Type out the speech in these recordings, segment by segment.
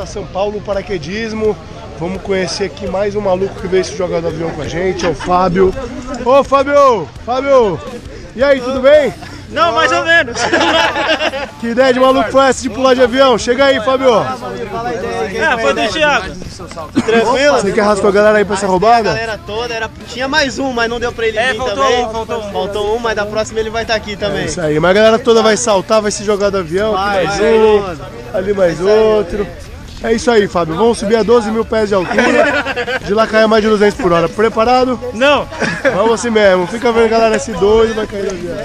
para São Paulo Paraquedismo. Vamos conhecer aqui mais um maluco que veio se jogar do avião com a gente, é o Fábio. Ô Fábio! Fábio! E aí, tudo bem? Não, mais ou menos. Que ideia de maluco foi essa de pular de avião? Chega aí, Fábio. Foi do Thiago. Tranquilo? Você quer rasgar a galera aí pra essa roubada? A galera toda, tinha mais um, mas não deu pra ele vir também. Faltou um, mas da próxima ele vai estar aqui também. É isso aí, mas a galera toda vai saltar, vai se jogar do avião, aqui mais um, ali mais outro. É isso aí, Fábio, vamos subir a 12 mil pés de altura, de lá cair a mais de 200 por hora. Preparado? Não! Vamos assim mesmo, fica vendo galera S2 e vai cair do avião.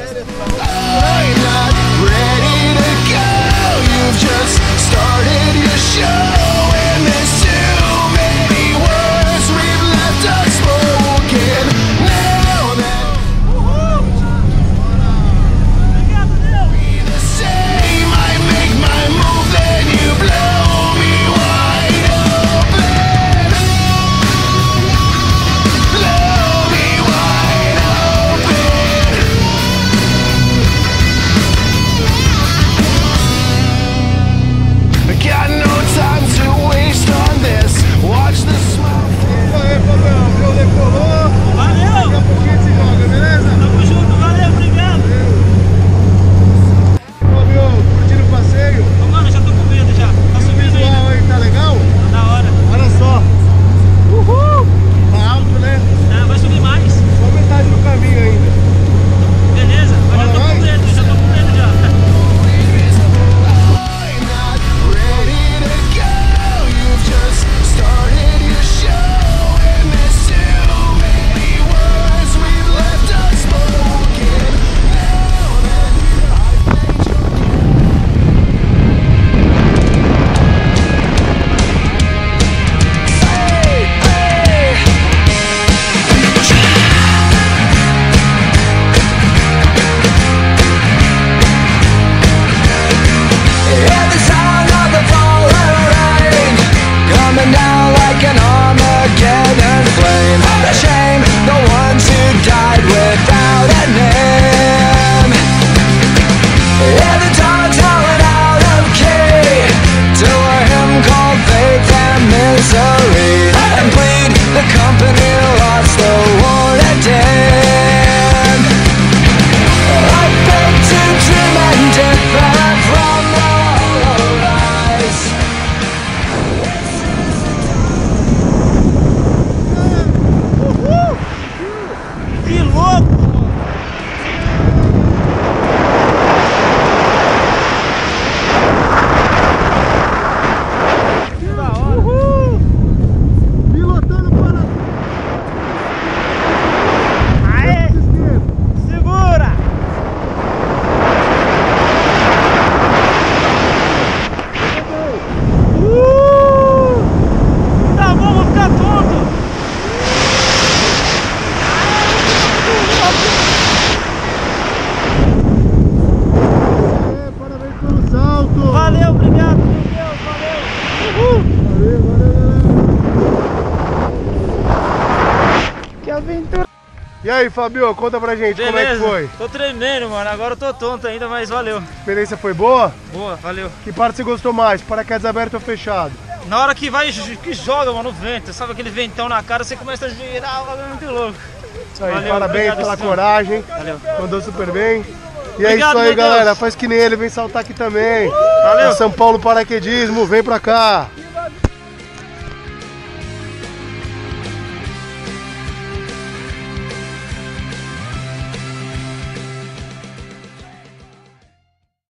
E aí, Fabio, conta pra gente. Beleza. Como é que foi? Tô tremendo, mano. Agora eu tô tonto ainda, mas valeu. A experiência foi boa? Boa, valeu. Que parte você gostou mais? Paraquedas aberto ou fechado? Na hora que vai, que joga, mano, o vento. Sabe aquele ventão na cara, você começa a girar, é muito louco. Isso aí, valeu, parabéns pela coragem. Valeu. Mandou super bem. E obrigado, é isso aí, galera. Deus. Faz que nem ele, vem saltar aqui também. Valeu. São Paulo Paraquedismo, vem pra cá.